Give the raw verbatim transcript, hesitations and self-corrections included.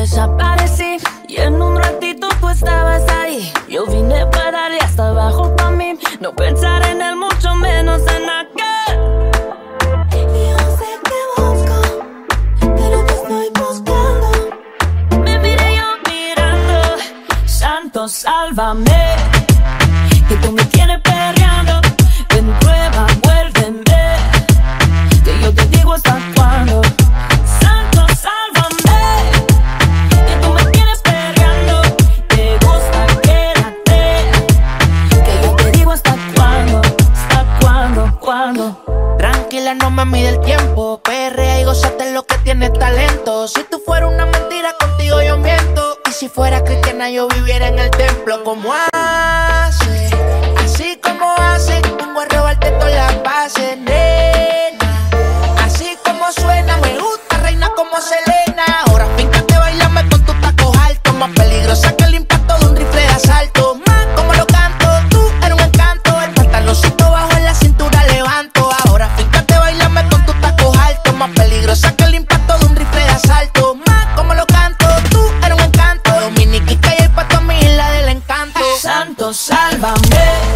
desaparecí y en un ratito tú estabas ahí. Yo vine para darle hasta abajo pa' mí, no pensar en él, mucho menos en aquel. Y yo sé que busco, pero te estoy buscando. Me miré yo mirando, santo sálvame, que tú me tienes perreando. Ven, prueba, vuélveme, que yo te digo hasta cuándo. Santo sálvame, que tú me tienes perreando. Te gusta, quédate, que yo te digo hasta cuándo. Hasta cuándo, cuándo. Tranquila, no me mide el tiempo. Perrea y gózate lo que tienes talento. Si tú fueras una mentira, contigo yo miento. Y si fuera cristiana, yo viviera en el templo. Como hace, así como hace, vengo a robarte todas las bases, nena. Así como suena, me gusta, reina como Selena. Ahora fíncate, bailame con tus tacos altos. Más peligrosa que el impacto de un rifle de asalto. Más como lo canto, tú eres un encanto. El pantaloncito bajo en la cintura levanto. Ahora fíjate, bailame con tus tacos altos. Más peligrosa que el impacto de un rifle de asalto. Más como lo canto, tú eres un encanto. Dominique y pa' tu isla del encanto. Santo sálvame,